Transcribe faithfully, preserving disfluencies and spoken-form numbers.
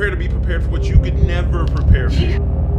prepare to be prepared for what you could never prepare for.